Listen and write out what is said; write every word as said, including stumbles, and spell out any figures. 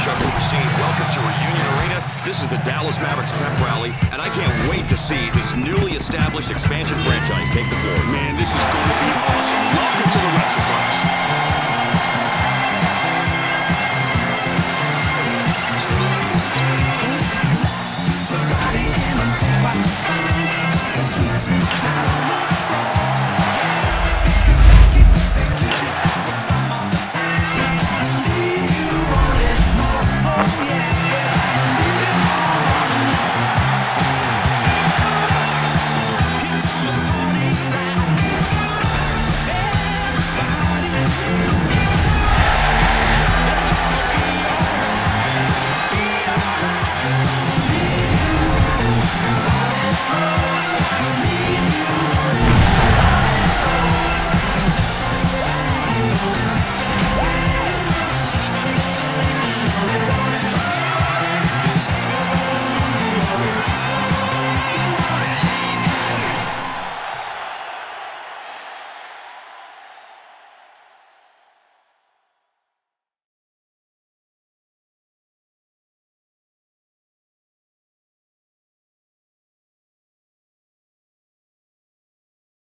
matchup we've seen. Welcome to Reunion Arena. This is the Dallas Mavericks pep rally, and I can't wait to see this newly established expansion franchise take the floor. Man, this is going to be